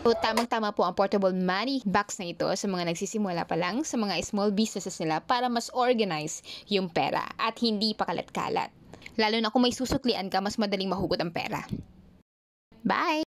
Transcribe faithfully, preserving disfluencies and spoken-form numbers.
So, tamang-tama po ang portable money box na ito sa mga nagsisimula pa lang, sa mga small businesses nila para mas organize yung pera at hindi pa kalat-kalat. Lalo na kung may susuklian ka, mas madaling mahugot ang pera. Bye!